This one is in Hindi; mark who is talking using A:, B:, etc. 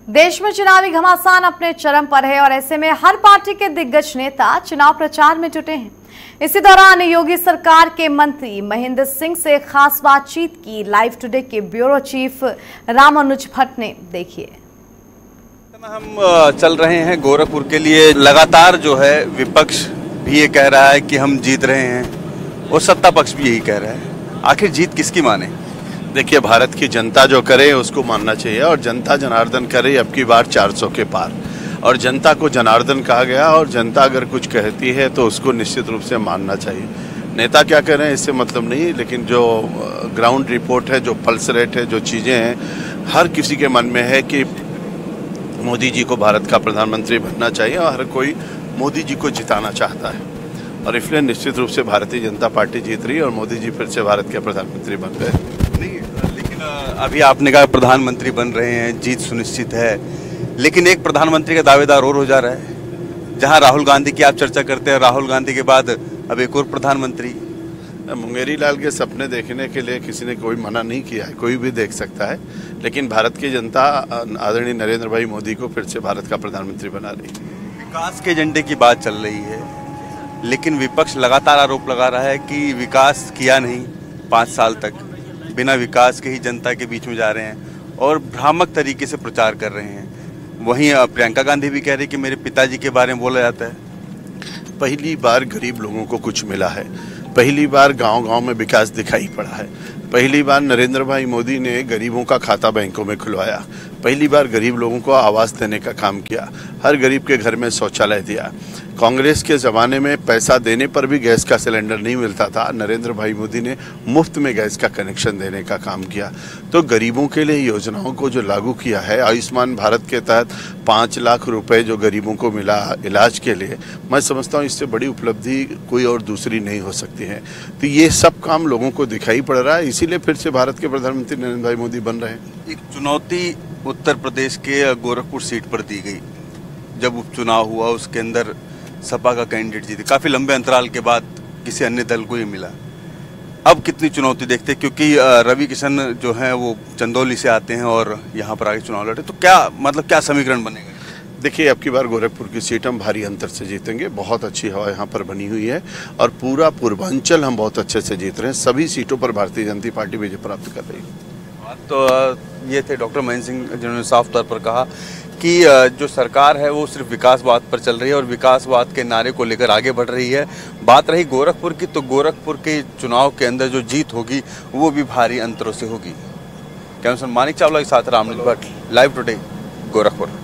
A: देश में चुनावी घमासान अपने चरम पर है और ऐसे में हर पार्टी के दिग्गज नेता चुनाव प्रचार में जुटे हैं। इसी दौरान योगी सरकार के मंत्री महेंद्र सिंह से खास बातचीत की लाइव टुडे के ब्यूरो चीफ रामानुज भट्ट ने। देखिए,
B: हम चल रहे हैं गोरखपुर के लिए। लगातार जो है विपक्ष भी ये कह रहा है कि हम जीत रहे हैं और सत्ता पक्ष भी यही कह रहा है। आखिर जीत किसकी माने?
C: देखिए, भारत की जनता जो करे उसको मानना चाहिए और जनता जनार्दन करे अब की बार 400 के पार। और जनता को जनार्दन कहा गया और जनता अगर कुछ कहती है तो उसको निश्चित रूप से मानना चाहिए। नेता क्या कर रहे हैं इससे मतलब नहीं, लेकिन जो ग्राउंड रिपोर्ट है, जो पल्स रेट है, जो चीज़ें हैं, हर किसी के मन में है कि मोदी जी को भारत का प्रधानमंत्री बनना चाहिए और हर कोई मोदी जी को जिताना चाहता है। और इसलिए निश्चित रूप से भारतीय जनता पार्टी जीत रही है और मोदी जी फिर से भारत के प्रधानमंत्री बन गए।
B: लेकिन अभी आपने कहा प्रधानमंत्री बन रहे हैं, जीत सुनिश्चित है, लेकिन एक प्रधानमंत्री का दावेदार और हो जा रहा है। जहां राहुल गांधी की आप चर्चा करते हैं, राहुल गांधी के बाद अब एक और प्रधानमंत्री।
C: मुंगेरी लाल के सपने देखने के लिए किसी ने कोई मना नहीं किया है, कोई भी देख सकता है। लेकिन भारत की जनता आदरणीय नरेंद्र भाई मोदी को फिर से भारत का प्रधानमंत्री बना रही है।
B: विकास के एजेंडे की बात चल रही है, लेकिन विपक्ष लगातार आरोप लगा रहा है कि विकास किया नहीं 5 साल तक, बिना विकास के ही जनता के बीच में जा रहे हैं और भ्रामक तरीके से प्रचार कर रहे हैं। वहीं प्रियंका गांधी भी कह रही कि मेरे पिताजी के बारे में बोला जाता है।
C: पहली बार गरीब लोगों को कुछ मिला है, पहली बार गांव-गांव में विकास दिखाई पड़ा है, पहली बार नरेंद्र भाई मोदी ने गरीबों का खाता बैंकों में खुलवाया, पहली बार गरीब लोगों को आवास देने का काम किया, हर गरीब के घर में शौचालय दिया। कांग्रेस के ज़माने में पैसा देने पर भी गैस का सिलेंडर नहीं मिलता था, नरेंद्र भाई मोदी ने मुफ्त में गैस का कनेक्शन देने का काम किया। तो गरीबों के लिए योजनाओं को जो लागू किया है, आयुष्मान भारत के तहत 5 लाख रुपए जो गरीबों को मिला इलाज के लिए, मैं समझता हूँ इससे बड़ी उपलब्धि कोई और दूसरी नहीं हो सकती है। तो ये सब काम लोगों को दिखाई पड़ रहा है, इसीलिए फिर से भारत के प्रधानमंत्री नरेंद्र भाई मोदी बन रहे हैं।
B: एक चुनौती उत्तर प्रदेश के गोरखपुर सीट पर दी गई। जब उपचुनाव हुआ उसके अंदर सपा का कैंडिडेट जीते, काफी लंबे अंतराल के बाद किसी अन्य दल को ही मिला। अब कितनी चुनौती देखते हैं, क्योंकि रवि किशन जो हैं वो चंदौली से आते हैं और यहाँ पर आगे चुनाव लड़े, तो क्या समीकरण बनेगा?
C: देखिए, अब की बार गोरखपुर की सीट हम भारी अंतर से जीतेंगे। बहुत अच्छी हवा यहाँ पर बनी हुई है और पूरा पूर्वांचल हम बहुत अच्छे से जीत रहे हैं। सभी सीटों पर भारतीय जनता पार्टी विजय प्राप्त कर रही है।
B: तो ये थे डॉक्टर महेंद्र सिंह, जिन्होंने साफ तौर पर कहा कि जो सरकार है वो सिर्फ विकासवाद पर चल रही है और विकासवाद के नारे को लेकर आगे बढ़ रही है। बात रही गोरखपुर की, तो गोरखपुर के चुनाव के अंदर जो जीत होगी वो भी भारी अंतरों से होगी। कैमरामैन मानिक चावला के साथ रामनिक भट्ट, लाइव टुडे, गोरखपुर।